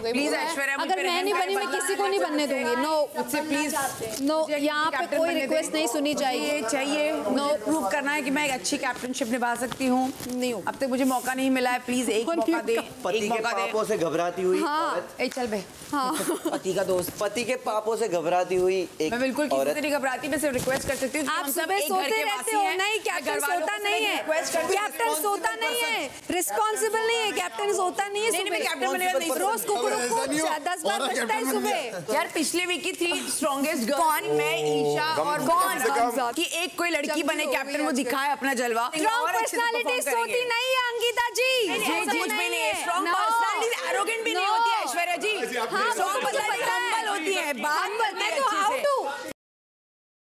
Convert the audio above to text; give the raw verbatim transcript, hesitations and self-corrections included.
Please Aishwarya, अगर मैं नहीं बनी मैं किसी को नहीं बनने दूंगी। नो मुझसे प्लीज, नो, यहाँ पे कोई रिक्वेस्ट नहीं सुनी जाएगी। चाहिए नो प्रूव करना है कि मैं एक अच्छी कैप्टनशिप निभा सकती हूँ। नहीं अब तक मुझे मौका नहीं मिला है, प्लीज एक मौका दे। पति के पापों से घबराती हुई औरत। चल बे, हाँ पति का दोस्त। पति के पापों से घबराती हुई एक मैं बिल्कुल किसी से नहीं घबराती, मैं सिर्फ रिक्वेस्ट कर सकती हूँ। आप सुबह सोते रहते हो? नहीं, कैप्टन सोता नहीं है, कैप्टन सोता नहीं है, रिस्पॉन्सिबल नहीं है, कैप्टन सोता नहीं है। कैप्टन रोज कुकड़ों को दस बार बजता है सुबह। यार पिछले वीक की थ्री स्ट्रॉन्गेस्ट गर्ल मैं, ईशा और कौन कि एक कोई लड़की बने कैप्टन, वो दिखाए अपना जलवा। स्ट्रॉन्ग पर्सनालिटी सोती नहीं है अंकिता जी, कुछ भी नहीं है। स्ट्रॉन्ग पर्सनालिटी एरोगेंट भी नहीं होती है ऐश्वर्या जी। हाँ, स्ट्रॉन्ग पर्सनालिटी हम्बल होती है, बात मैं तो